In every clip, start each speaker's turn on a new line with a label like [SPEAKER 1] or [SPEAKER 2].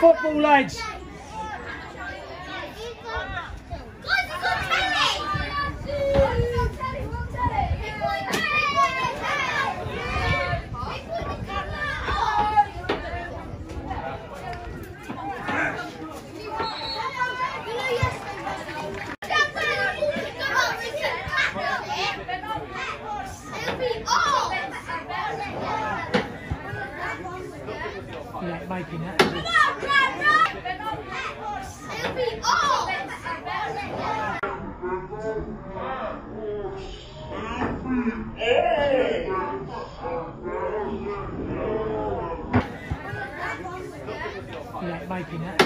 [SPEAKER 1] football, lads. Yeah, making that. Yeah, making that.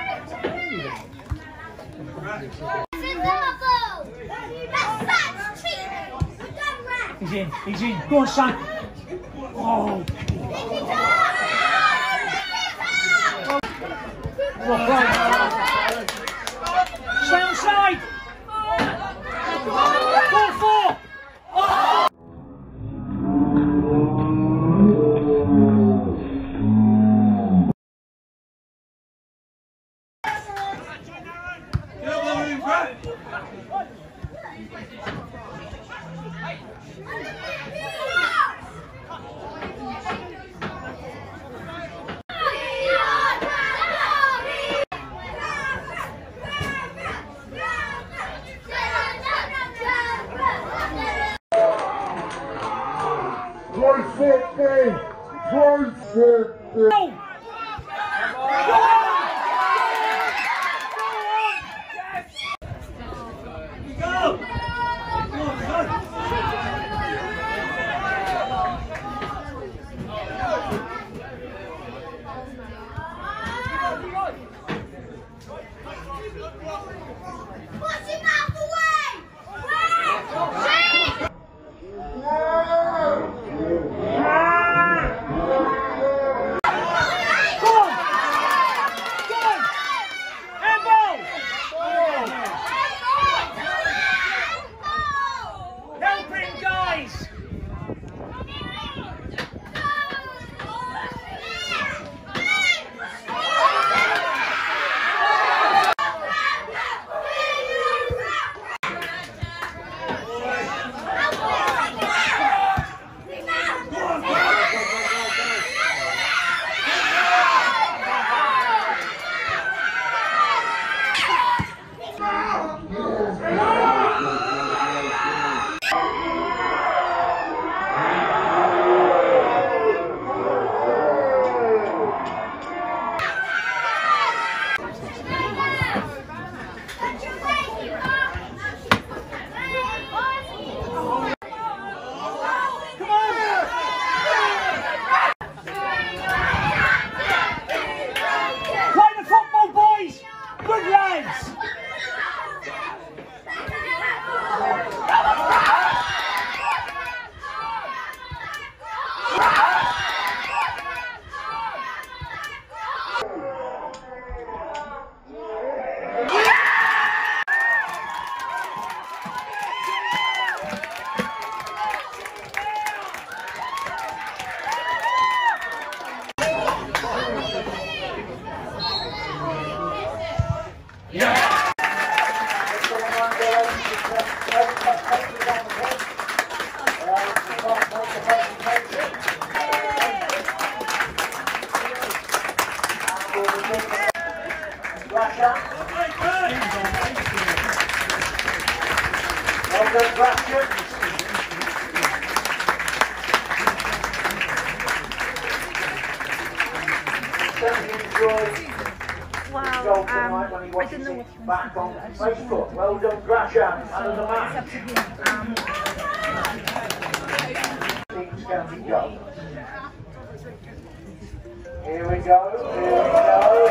[SPEAKER 1] He's in. Go on, son. Oh. Stay on side! 4-4!
[SPEAKER 2] Play football! Play football!
[SPEAKER 1] Go!
[SPEAKER 3] Wow, I don't know what he wants to do.
[SPEAKER 2] Facebook. Well done, Gresham. And as a man. Teams County Job. Here we go. Here we go.